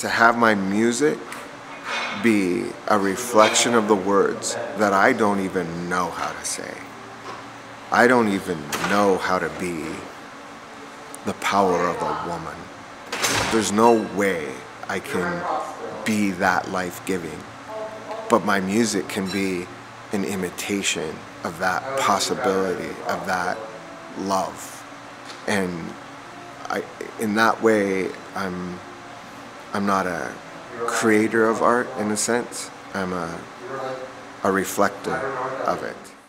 to have my music be a reflection of the words that I don't even know how to say. I don't even know how to be the power of a woman. There's no way I can be that life-giving, but my music can be an imitation of that possibility, of that love. And in that way, I'm not a creator of art in a sense. I'm a reflector of it.